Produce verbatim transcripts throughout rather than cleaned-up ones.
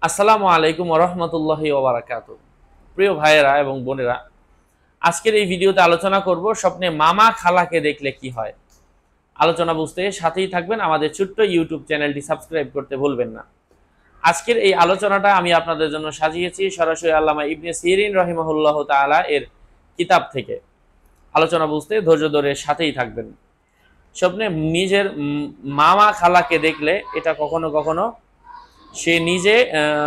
আসসালামু আলাইকুম ওয়া রাহমাতুল্লাহি ওয়া বারাকাতুহু। প্রিয় ভাইয়েরা এবং বোনেরা, আজকের এই ভিডিওতে আলোচনা করব স্বপ্নে মামা খালাকে দেখলে কি হয়। আলোচনা বুঝতে সাথেই থাকবেন, আমাদের ছোট্ট ইউটিউব চ্যানেলটি সাবস্ক্রাইব করতে ভুলবেন না। আজকের এই আলোচনাটা আমি আপনাদের জন্য সাজিয়েছি সরাসরি আল্লামা ইবনে সিরিন রাহিমাহুল্লাহ তাআলা এর কিতাব থেকে। আলোচনা বুঝতে ধৈর্য ধরে সাথেই থাকবেন। স্বপ্নে নিজের মামা খালাকে দেখলে এটা কখনো কখনো সে নিজে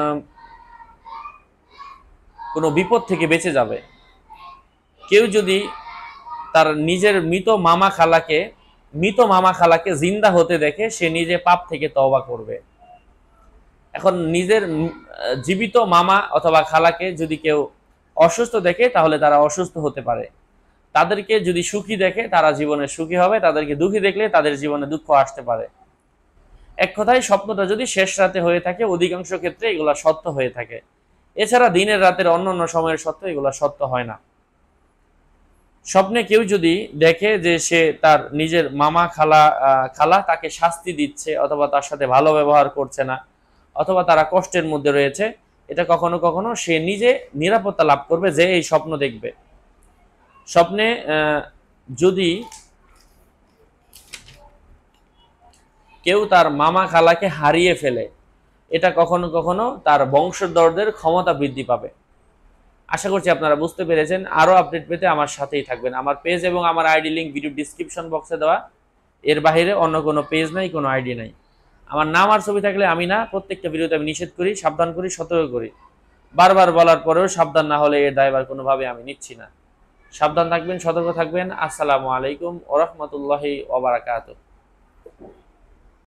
কোনো বিপদ থেকে বেঁচে যাবে। কেউ যদি তার নিজের মৃত মামা খালাকে মৃত মামা খালাকে জিন্দা হতে দেখে, সে নিজে পাপ থেকে তওবা করবে। এখন নিজের জীবিত মামা অথবা খালাকে যদি কেউ অসুস্থ দেখে, তাহলে তারা অসুস্থ হতে পারে। তাদেরকে যদি সুখী দেখে, তারা জীবনে সুখী হবে। তাদেরকে দুঃখী দেখলে তাদের জীবনে দুঃখ আসতে পারে। এক কথায়, স্বপ্নটা যদি শেষ রাতে হয়ে থাকে, অধিকাংশ ক্ষেত্রে এগুলা সত্য হয়ে থাকে। এছাড়া দিনের রাতের অন্য অন্য সময়ের সত্য এগুলা সত্য হয় না। স্বপ্নে কেউ যদি দেখে যে সে তার নিজের মামা খালা খালা তাকে শাস্তি দিচ্ছে, অথবা তার সাথে ভালো ব্যবহার করছে না, অথবা তারা কষ্টের মধ্যে রয়েছে, এটা কখনো কখনো সে নিজে নিরাপত্তা লাভ করবে যে এই স্বপ্ন দেখবে। স্বপ্নে যদি কেউ তার মামা খালাকে হারিয়ে ফেলে, এটা কখনো কখনো তার বংশধরদের ক্ষমতা বৃদ্ধি পাবে। আশা করছি আপনারা বুঝতে পেরেছেন। আরও আপডেট পেতে আমার সাথেই থাকবেন। আমার পেজ এবং আমার আইডি লিঙ্ক ভিডিও ডিসক্রিপশন বক্সে দেওয়া। এর বাইরে অন্য কোনো পেজ নাই, কোনো আইডি নাই। আমার নাম আর ছবি থাকলে আমি না, প্রত্যেকটা ভিডিওতে আমি নিষেধ করি, সাবধান করি, সতর্ক করি। বারবার বলার পরেও সাবধান না হলে এর দায়ভার কোনোভাবে আমি নিচ্ছি না। সাবধান থাকবেন, সতর্ক থাকবেন। আসসালামু আলাইকুম ওয়া রাহমাতুল্লাহি ওয়া বারাকাতুহু।